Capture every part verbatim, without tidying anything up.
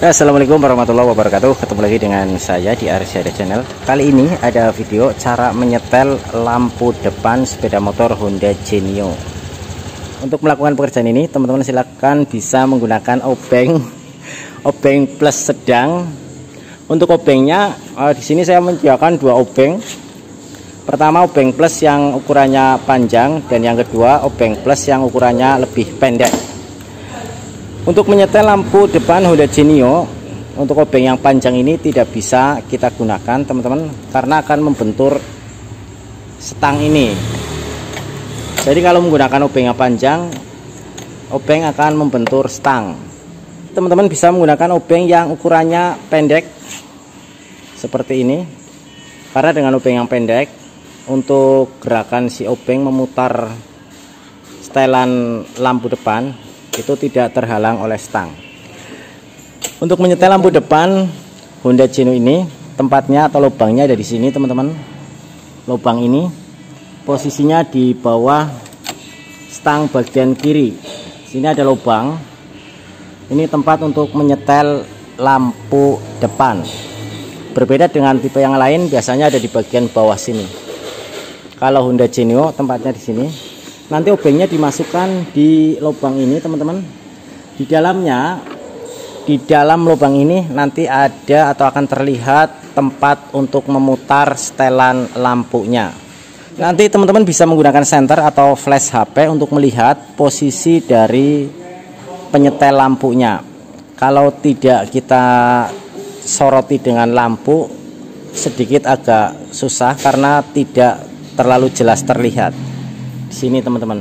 Assalamualaikum warahmatullahi wabarakatuh. Ketemu lagi dengan saya di Arsyada Channel. Kali ini ada video cara menyetel lampu depan sepeda motor Honda Genio. Untuk melakukan pekerjaan ini, teman-teman silahkan bisa menggunakan obeng obeng plus sedang. Untuk obengnya, eh, di sini saya menyediakan dua obeng. Pertama obeng plus yang ukurannya panjang, dan yang kedua obeng plus yang ukurannya lebih pendek. Untuk menyetel lampu depan Honda Genio, untuk obeng yang panjang ini tidak bisa kita gunakan teman-teman, karena akan membentur stang ini. Jadi kalau menggunakan obeng yang panjang, obeng akan membentur stang. Teman-teman bisa menggunakan obeng yang ukurannya pendek seperti ini, karena dengan obeng yang pendek, untuk gerakan si obeng memutar setelan lampu depan itu tidak terhalang oleh stang. Untuk menyetel lampu depan Honda Genio ini, tempatnya atau lubangnya ada di sini teman-teman. Lubang ini posisinya di bawah stang bagian kiri. Sini ada lubang. Ini tempat untuk menyetel lampu depan. Berbeda dengan tipe yang lain, biasanya ada di bagian bawah sini. Kalau Honda Genio tempatnya di sini. Nanti obengnya dimasukkan di lubang ini teman-teman. Di dalamnya, di dalam lubang ini nanti ada atau akan terlihat tempat untuk memutar setelan lampunya. Nanti teman-teman bisa menggunakan senter atau flash H P untuk melihat posisi dari penyetel lampunya. Kalau tidak kita soroti dengan lampu, sedikit agak susah karena tidak terlalu jelas terlihat. Sini teman-teman,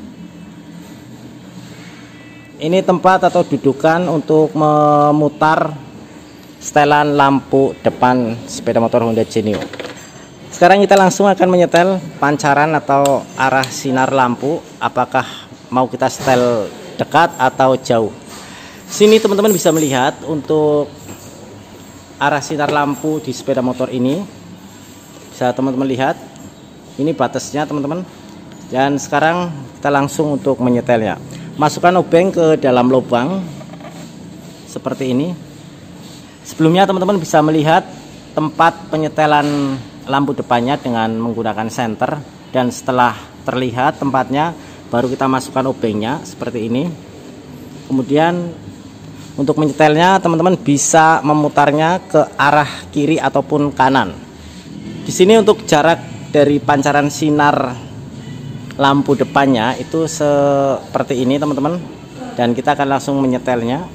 ini tempat atau dudukan untuk memutar setelan lampu depan sepeda motor Honda Genio. Sekarang kita langsung akan menyetel pancaran atau arah sinar lampu, apakah mau kita setel dekat atau jauh. Sini teman-teman bisa melihat untuk arah sinar lampu di sepeda motor ini. Bisa teman-teman lihat, ini batasnya teman-teman. Dan sekarang kita langsung untuk menyetelnya. Masukkan obeng ke dalam lubang seperti ini. Sebelumnya teman-teman bisa melihat tempat penyetelan lampu depannya dengan menggunakan senter. Dan setelah terlihat tempatnya, baru kita masukkan obengnya seperti ini. Kemudian untuk menyetelnya teman-teman bisa memutarnya ke arah kiri ataupun kanan. Di sini untuk jarak dari pancaran sinar lampu depannya itu seperti ini teman-teman, dan kita akan langsung menyetelnya.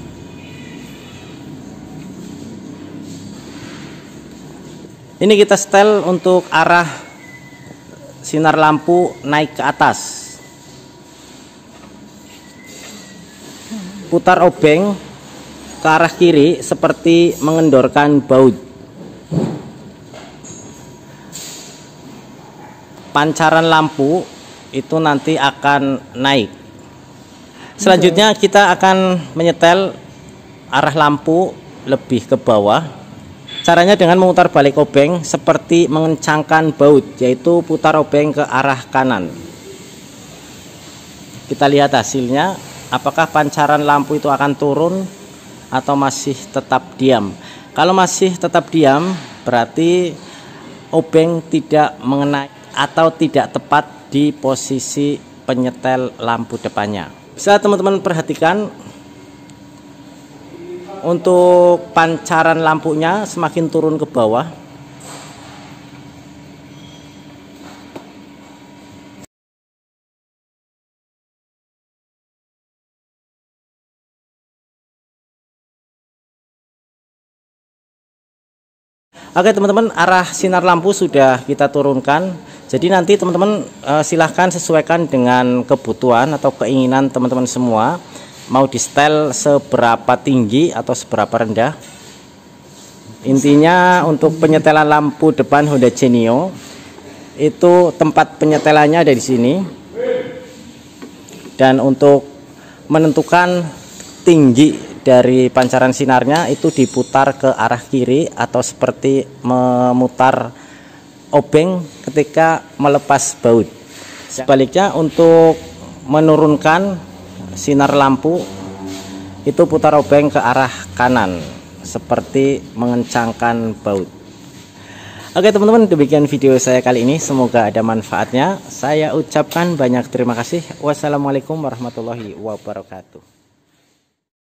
Ini kita setel untuk arah sinar lampu naik ke atas. Putar obeng ke arah kiri seperti mengendorkan baut. Pancaran lampu itu nanti akan naik. Selanjutnya kita akan menyetel arah lampu lebih ke bawah. Caranya dengan memutar balik obeng seperti mengencangkan baut, yaitu putar obeng ke arah kanan. Kita lihat hasilnya, apakah pancaran lampu itu akan turun atau masih tetap diam. Kalau masih tetap diam, berarti obeng tidak mengenai atau tidak tepat di posisi penyetel lampu depannya. Bisa teman-teman perhatikan untuk pancaran lampunya semakin turun ke bawah. Oke teman-teman, arah sinar lampu sudah kita turunkan. Jadi nanti teman-teman e, silahkan sesuaikan dengan kebutuhan atau keinginan teman-teman semua. Mau di setel seberapa tinggi atau seberapa rendah. Intinya untuk penyetelan lampu depan Honda Genio itu tempat penyetelannya ada di sini. Dan untuk menentukan tinggi dari pancaran sinarnya itu diputar ke arah kiri atau seperti memutar obeng ketika melepas baut. Sebaliknya untuk menurunkan sinar lampu itu putar obeng ke arah kanan. seperti mengencangkan baut. Oke teman-teman, demikian video saya kali ini, semoga ada manfaatnya. Saya ucapkan banyak terima kasih. Wassalamualaikum warahmatullahi wabarakatuh.